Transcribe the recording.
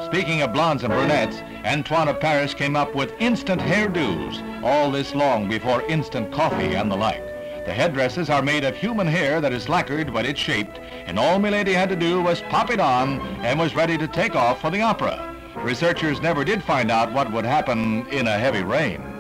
Speaking of blondes and brunettes, Antoine de Paris came up with instant hairdos, all this long before instant coffee and the like. The headdresses are made of human hair that is lacquered when it's shaped, and all milady had to do was pop it on and was ready to take off for the opera. Researchers never did find out what would happen in a heavy rain.